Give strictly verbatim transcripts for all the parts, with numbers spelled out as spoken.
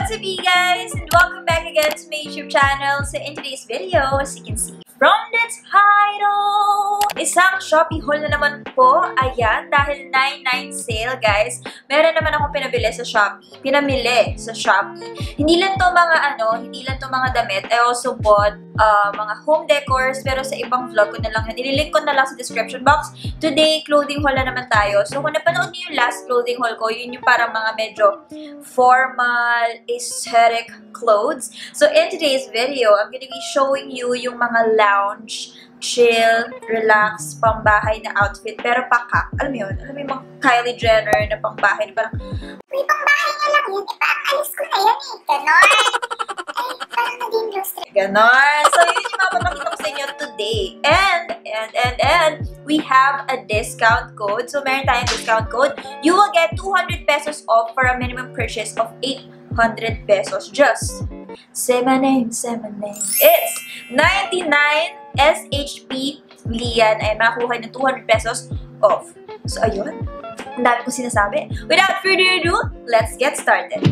What's up, you guys, and welcome back again to my YouTube channel. So in today's video, as you can see from the title, isang Shopee haul na naman po. Ayan, dahil nine nine sale, guys. Meron naman akong pinabili sa Shopee. Pinamili sa Shopee. Hindi lang to mga ano, hindi lang to mga damit. I also bought uh, mga home decors, pero sa ibang vlog ko na lang. Nililink ko na lang sa description box. Today, clothing haul na naman tayo. So kung napanood niyo yung last clothing haul ko, yun yung parang mga medyo formal, aesthetic clothes. So in today's video, I'm gonna be showing you yung mga lounge, chill, relax, pangbahay na outfit, pero pakak. Alam mo yun? Alam mo yung mga Kylie Jenner na pangbahay na parang, may pangbahay nga lang yun. Diba, alis ko na yan eh. Ganon. Ay, parang naging lustre. ganon. So yun yung mapapakita ko sa inyo today. And, and, and, and, we have a discount code. So meron tayong discount code. You will get two hundred pesos off for a minimum purchase of eight hundred pesos. Just say my name, say my name. It's ninety-nine S H P Lian ay makuha ng two hundred pesos off. So ayun, ang dami kong sinasabi. Without further ado, let's get started.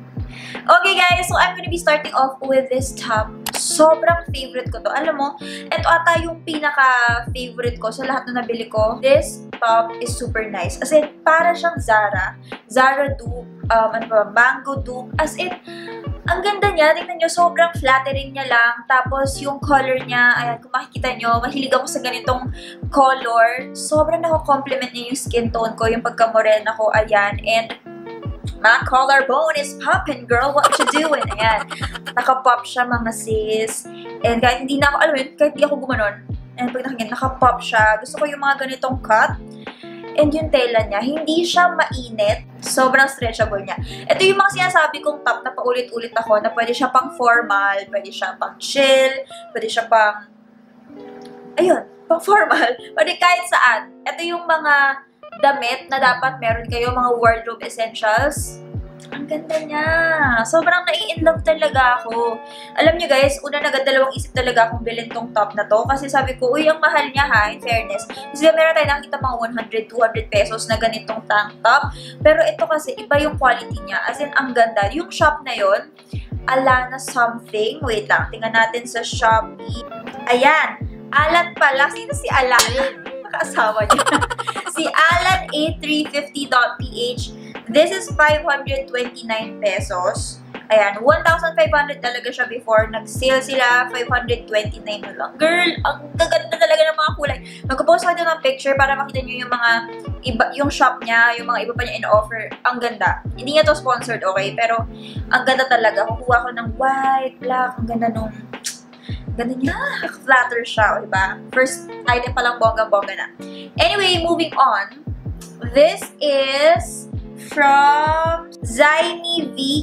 Okay guys, so I'm gonna be starting off with this top. Sobrang favorite ko to. Alam mo, ito ata yung pinaka-favorite ko sa lahat na nabili ko. This top is super nice. As in, para siyang Zara. Zara dupe, um, ano ba, mango dupe. As in, ang ganda niya. Tingnan nyo, sobrang flattering niya lang. Tapos, yung color niya, ayan, kung makikita nyo, mahilig ako sa ganitong color. Sobrang nako-compliment niya yung skin tone ko, yung pagka-morena ko, ayan. And, my collarbone is popping, girl. What you doing? Ayan. Naka-pop siya, mga sis. And kahit hindi na ako, alam mo yun, kahit hindi ako gumanon. And pag nakagyan, naka-pop siya. Gusto ko yung mga ganitong cut. And yung tela niya, hindi siya mainit. Sobrang stretchable niya. Ito yung mga sinasabi kong top na paulit-ulit ako na pwede siya pang formal, pwede siya pang chill, pwede siya pang, ayun, pang formal. Pwede kahit saan. Ito yung mga damit na dapat meron kayo, mga wardrobe essentials. Ang ganda niya. Sobrang nai-inlove talaga ako. Alam niyo guys, una na dalawang isip talaga akong bilhin tong top na to. Kasi sabi ko, uy, ang mahal niya ha, in fairness. Kasi meron tayo nakita mga one hundred, two hundred pesos na ganitong tank top. Pero ito kasi, iba yung quality niya. As in, ang ganda. Yung shop na yon, Alana something. Wait lang, tingnan natin sa Shopee. Ayan. Alan pala. Sino si Alan? Makaasawa niya. Si Alan A three fifty dot P H. This is five hundred twenty-nine pesos. Ayan, one thousand five hundred talaga siya before. Nag-sale sila, five hundred twenty-nine na lang. Girl, ang gaganda talaga ng mga kulay. Magpo-post ko dito ng picture para makita niyo yung mga iba, yung shop niya, yung mga iba pa niya in-offer. Ang ganda. Hindi niya to sponsored, okay? Pero, ang ganda talaga. Kukuha ko ng white, black, ang ganda nung ganda niya. Flatter siya, diba? First item pa lang bongga-bongga na. Anyway, moving on. This is from Zaini V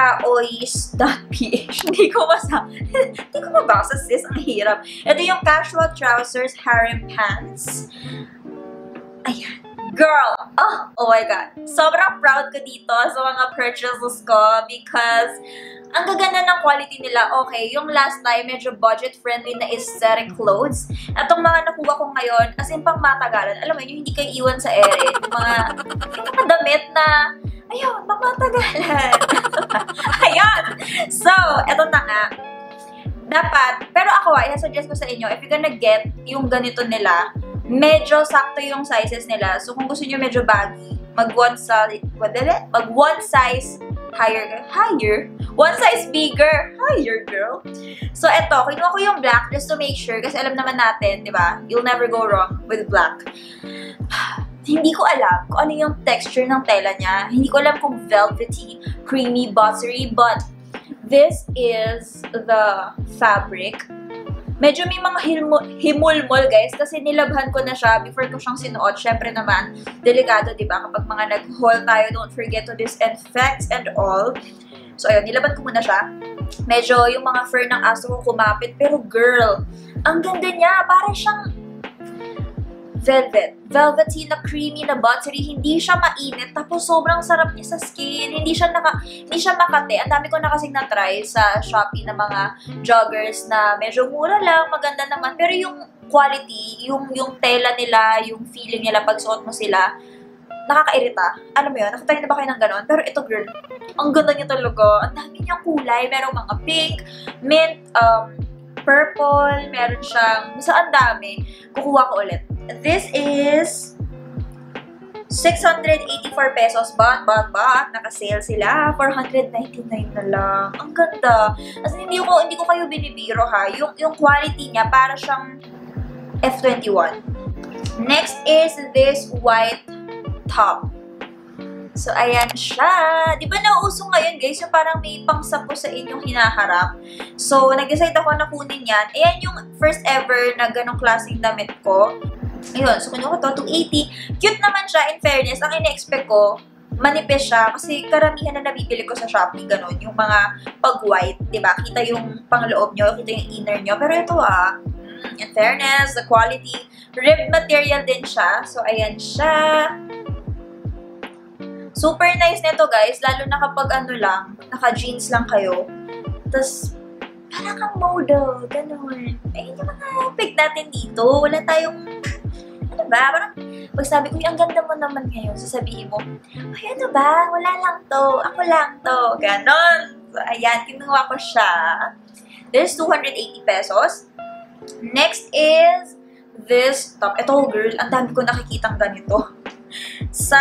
Kaois dot P H. Hindi ko masa. Hindi ko mabasa, sis. Ang hirap. Ito yung casual trousers, harem pants. Ayan. Girl! Oh, oh my God. Sobrang proud ko dito sa mga purchases ko because ang gaganda ng quality nila. Okay, yung last time, medyo budget-friendly na aesthetic clothes. Atong mga nakuha ko ngayon, as in pang matagalan. Alam mo yun, yung hindi kayo iwan sa ere. Yung mga, yung mga damit na, ayun, pang matagalan. Ayan! So, eto na nga. Dapat, pero ako, ay nasuggest ko sa inyo, if you're gonna get yung ganito nila, medyo sakto yung sizes nila. So, kung gusto nyo medyo baggy, mag one size, what did it? Mag one size higher, higher? One size bigger, higher, girl. So, eto, kinuha ko yung black just to make sure, kasi alam naman natin, di ba? You'll never go wrong with black. Hindi ko alam kung ano yung texture ng tela niya. Hindi ko alam kung velvety, creamy, buttery, but this is the fabric. Medyo may mga himulmol, guys, kasi nilabhan ko na siya before ko siyang sinuot. Syempre naman, delikado, di ba? Kapag mga nag-haul tayo, don't forget to disinfect and all. So, ayun, nilabhan ko muna siya. Medyo yung mga fur ng aso ko kumapit, pero girl, ang ganda niya. Para siyang velvet. Velvety na creamy na buttery. Hindi siya mainit. Tapos sobrang sarap niya sa skin. Hindi siya naka, hindi siya makate. Ang dami ko na kasing na-try sa Shopee na mga joggers na medyo mura lang, maganda naman. Pero yung quality, yung, yung tela nila, yung feeling nila pag suot mo sila, nakakairita. Alam mo yun? Nakatry na ba kayo ng ganon? Pero ito, girl, Ang ganda niya talaga. Ang dami niyang kulay. Merong mga pink, mint, um, purple, meron siyang, basta ang dami. Kukuha ko ulit. This is six hundred eighty-four pesos. But, but, but, naka-sale sila. four hundred ninety-nine na lang. Ang ganda. As in, hindi ko, hindi ko kayo binibiro ha. Yung, yung quality niya, para siyang F twenty-one. Next is this white top. So, ayan siya. Di ba nauuso ngayon, guys, yung parang may pangsapo sa inyong hinaharap. So, nag-decide ako na kunin yan. Ayan yung first ever na ganong klaseng damit ko. Ayun, so kunin ko to, two eighty. Cute naman siya, in fairness. Ang ina-expect ko, manipis siya. Kasi karamihan na nabibili ko sa Shopee, ganon. Yung mga pag-white, di ba? Kita yung pangloob nyo, kita yung inner nyo. Pero ito ah, in fairness, the quality, ribbed material din siya. So, ayan siya. Super nice nito, guys. Lalo na kapag ano lang, naka-jeans lang kayo. Tapos, parang kang model. Ganun. Ayun yung mga pick natin dito. Wala tayong, ano ba? Parang, pag sabi ko, ang ganda mo naman ngayon, sasabihin mo, ay, ano ba? Wala lang to. Ako lang to. Ganon. So, ayan. Kinuha ko siya. There's two hundred eighty pesos. Next is this top. Ito, girl. Ang dami ko nakikitang ganito. Sa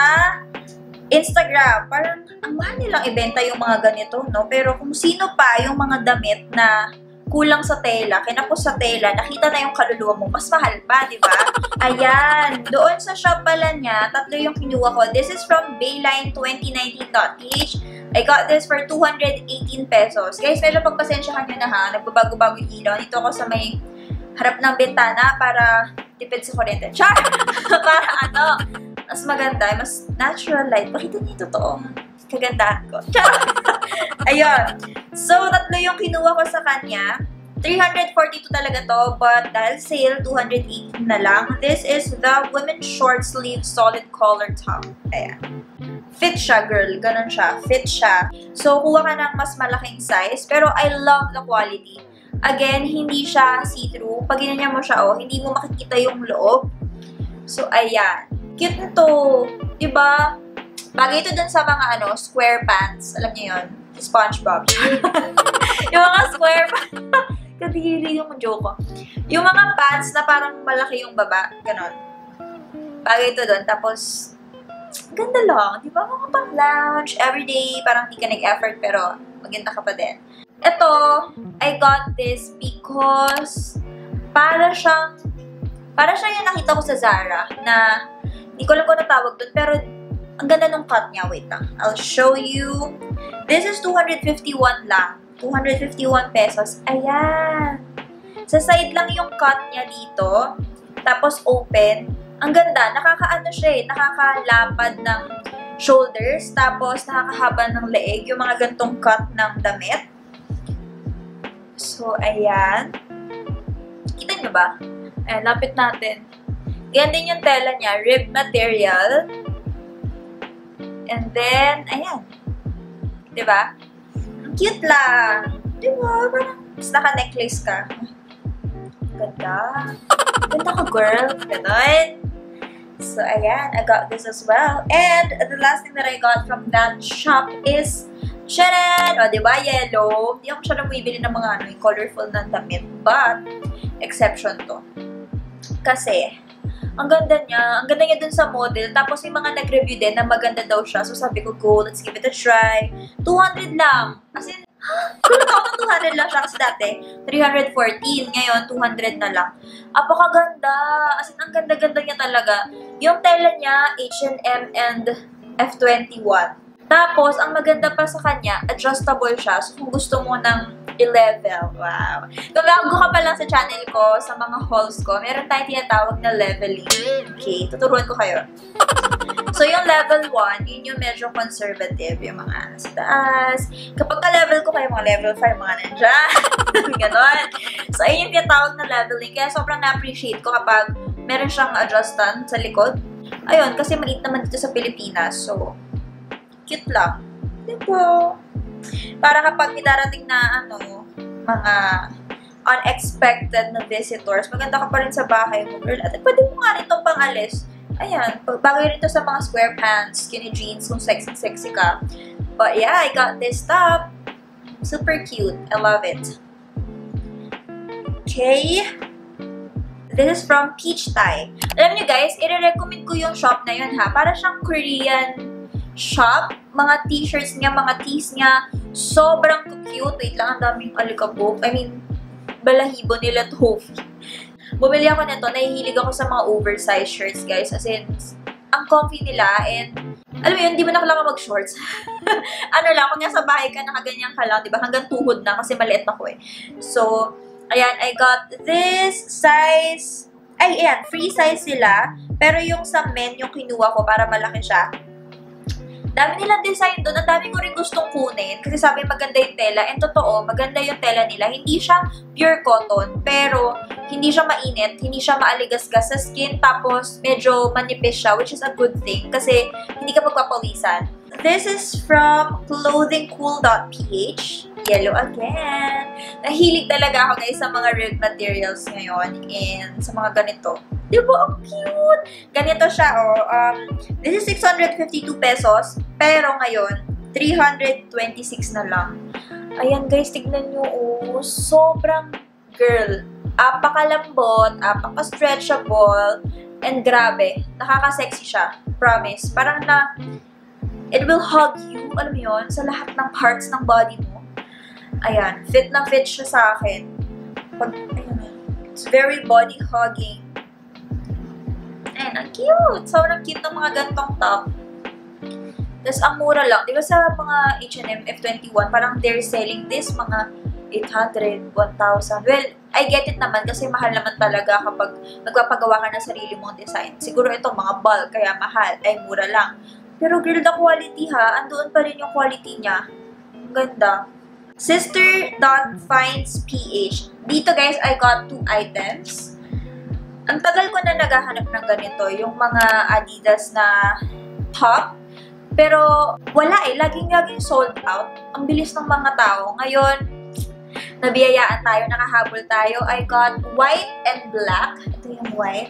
Instagram, parang ang mahal nilang ibenta yung mga ganito, no? Pero kung sino pa yung mga damit na kulang sa tela, kinapos sa tela, nakita na yung kaluluwa mo, mas mahal pa, di ba? Ayan, doon sa shop pala niya, tatlo yung kinuha ko. This is from bayline twenty nineteen dot p h. I got this for two hundred eighteen pesos. Guys, medyo pagpasensyahan nyo na ha, nagbabago-bago yung ilaw. Dito ako sa may harap ng bintana para tipid sa kuryente. Char! Para ano, mas maganda, mas natural light. Pakita niyo yung totoong kagandahan ko. Ayun. So, tatlo yung kinuha ko sa kanya. three hundred forty-two talaga to, but dahil sale, two hundred eighteen na lang. This is the women's short sleeve solid collar top. Ayan. Fit siya, girl. Ganon siya. Fit siya. So, kuha ka ng mas malaking size, pero I love the quality. Again, hindi siya see-through. Pag ginanya mo siya, oh, hindi mo makikita yung loob. So, ayan. Cute nito. Diba? Bagay ito dun sa mga, ano, square pants. Alam niyo yun? SpongeBob. Yung mga square pants. Kadiri yung joke ko. Yung mga pants na parang malaki yung baba. Ganon. Bagay ito dun. Tapos, ganda lang. Diba? Mga pang lounge, everyday. Parang di ka nag-effort, pero maganda ka pa din. Ito, I got this because para siyang, para siya yung nakita ko sa Zara na, hindi ko lang kung natawag doon, pero ang ganda ng cut niya. Wait lang. I'll show you. This is two hundred fifty-one lang. two hundred fifty-one pesos. Ayan. Sa side lang yung cut niya dito. Tapos open. Ang ganda. Nakakaano siya eh. Nakakalapad ng shoulders. Tapos nakakahaba ng leeg. Yung mga gantong cut ng damit. So, ayan. Kita nyo ba? Ayan, lapit natin. Ganyan din yung tela niya. Rib material. And then, ayan. Diba? Ang cute lang. Diba? Parang naka-necklace ka. Ganda. Ganda ka, girl. Ganon. So, ayan. I got this as well. And the last thing that I got from that shop is Sharon! O, diba? Yellow. Hindi ako siya namibili ng mga ano, yung colorful na damit. But, exception to. Kasi, ang ganda niya. Ang ganda niya dun sa model. Tapos, may mga nag-review din na maganda daw siya. So, sabi ko, go, let's give it a try. two hundred lang. As in, kulit ako ng two hundred lang siya. Kasi dati, three hundred fourteen. Ngayon, two hundred na lang. Apakaganda. As in, ang ganda-ganda niya talaga. Yung tela niya, H and M and F twenty-one. Tapos, ang maganda pa sa kanya, adjustable siya. So, kung gusto mo ng i-level, wow. Kung bago ka pa lang sa channel ko, sa mga hauls ko, meron tayong tinatawag na leveling. Okay, tuturuan ko kayo. So, yung level one, yun yung medyo conservative, yung mga sa taas. Kapag ka-level ko kayo, mga level five, mga nandiyan. Ganon. So, ayun yung tinatawag na leveling. Kaya sobrang na-appreciate ko kapag meron siyang adjustan sa likod. Ayun, kasi maliit naman dito sa Pilipinas. So, cute lang. Diba? Para kapag may darating na, ano, mga unexpected na visitors, maganda ka pa rin sa bahay mo, girl. At pwede mo nga rin itong pang-alis. Ayan, bagay rin ito sa mga square pants, skinny jeans, kung sexy-sexy ka. But yeah, I got this top. Super cute. I love it. Okay. This is from Peach Thai. Alam niyo guys, i-recommend ko yung shop na yun ha. Para siyang Korean shop. Mga t-shirts niya, mga tees niya. Sobrang cute. Wait lang, ang daming alikabok. I mean, balahibo nila tofu. Bumili ako nito. Nahihilig ako sa mga oversized shirts guys. As in, ang comfy nila and alam mo yun, hindi mo na kailangan mag-shorts. Ano lang, kung nasa bahay ka, nakaganyan ka lang, diba? Hanggang tuhod na kasi maliit ako eh. So, ayan, I got this size. Ay, ayan, free size sila. Pero yung sa men, yung kinuha ko para malaki siya. Dami nilang design doon. Ang dami ko rin gustong kunin. Kasi sabi maganda yung tela. And totoo, maganda yung tela nila. Hindi siya pure cotton. Pero, hindi siya mainit. Hindi siya maaligasgas sa skin. Tapos, medyo manipis siya. Which is a good thing. Kasi, hindi ka magpapawisan. This is from clothingcool dot p h. Yellow again. Nahilig talaga ako guys sa mga ribbed materials ngayon. And sa mga ganito. Diba? Ang cute! Ganito siya, oh. Um, this is six hundred fifty-two pesos. Pero ngayon, three hundred twenty-six na lang. Ayan guys, tignan nyo, oh. Sobrang girl. Apakalambot, apaka-stretchable, and grabe. Nakaka-sexy siya. Promise. Parang na, it will hug you, alam mo yun, sa lahat ng parts ng body mo. Ayan. Fit na fit siya sa akin. Pag, ayan, it's very body-hugging. Ayan, ang cute! Sobrang cute ng mga gantong top. Tapos, ang mura lang. Di ba sa mga H and M F twenty-one, parang they're selling this mga eight hundred, one thousand. Well, I get it naman kasi mahal naman talaga kapag magpapagawa ka ng sarili mong design. Siguro itong mga bulk, kaya mahal. Ay, mura lang. Pero girl, the quality ha, andoon pa rin yung quality niya. Ang ganda. Sister dot finds p h. Dito guys, I got two items. Ang tagal ko na naghahanap ng ganito, yung mga Adidas na top. Pero wala eh, laging-laging sold out. Ang bilis ng mga tao. Ngayon, nabiyayaan tayo, nakahabol tayo. I got white and black. Ito yung white.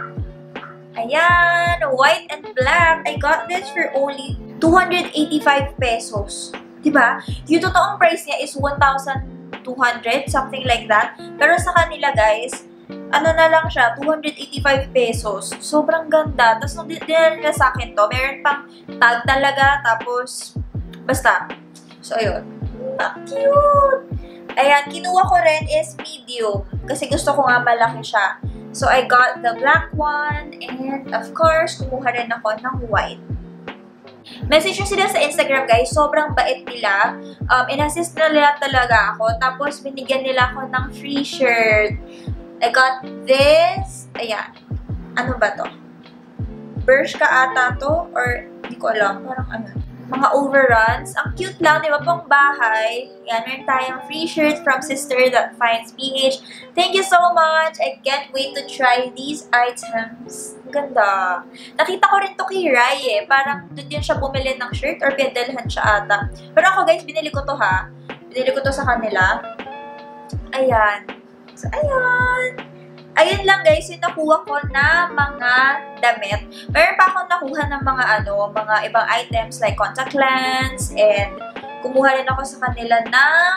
Ayan, white and black. I got this for only two hundred eighty-five pesos. Diba? Yung totoong price niya is one thousand two hundred, something like that. Pero sa kanila, guys, ano na lang siya, two hundred eighty-five pesos. Sobrang ganda. Tapos nung dinala nila sa akin to, meron pang tag talaga. Tapos, basta. So, ayun. Ah, cute! Ayan, kinuha ko rin is medium. Kasi gusto ko nga malaki siya. So, I got the black one. And, of course, kumuha rin ako ng white. Message nyo sila sa Instagram, guys. Sobrang bait nila. Um, in-assist nila talaga ako. Tapos, binigyan nila ako ng free shirt. I got this. Ayan. Ano ba to? Bershka ata to? Or, hindi ko alam. Parang ano. Mga overruns. Ang cute lang, di ba? Pang bahay. Yan, meron tayong free shirt from Sister dot finds p h. Thank you so much. I can't wait to try these items. Ang ganda. Nakita ko rin to kay Rai eh. Parang doon din siya bumili ng shirt or pinadalhan siya ata. Pero ako guys, binili ko to ha. Binili ko to sa kanila. Ayan. So, ayan. Ayun lang guys, yung nakuha ko na mga damit. Meron pa akong nakuha ng mga ano, mga ibang items like contact lens and kumuha rin ako sa kanila ng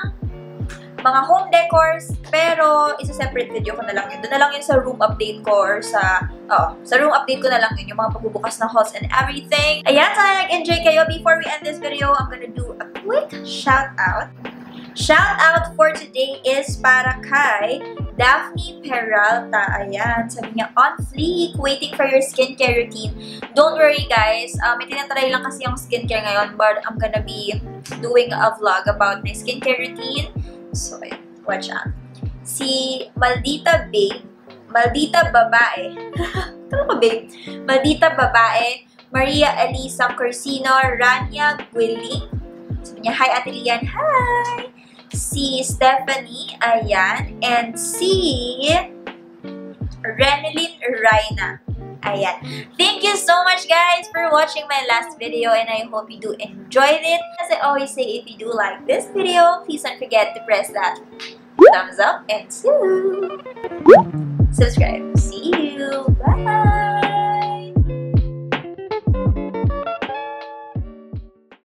mga home decors. Pero, isa separate video ko na lang yun. Doon na lang yun sa room update ko or sa, oh, sa room update ko na lang yun, yung mga pagbubukas ng hauls and everything. Ayan, sana nag-enjoy kayo. Before we end this video, I'm gonna do a quick shout out. Shout out for today is para kay Daphne Peralta. Ayan, sabi niya, on fleek, waiting for your skincare routine. Don't worry guys, uh, may tinatry lang kasi yung skincare ngayon, but I'm gonna be doing a vlog about my skincare routine. So, watch out. Si Maldita Babe, Maldita Babae, ano ka babe? Maldita Babae, Maria Elisa Corsino, Rania Guiling. Sabi niya, hi Ate Lian, hi! Si Stephanie, ayan, and si Renelyn Raina. Ayan. Thank you so much guys for watching my last video and I hope you do enjoyed it. As I always say, if you do like this video, please don't forget to press that thumbs up and subscribe. See?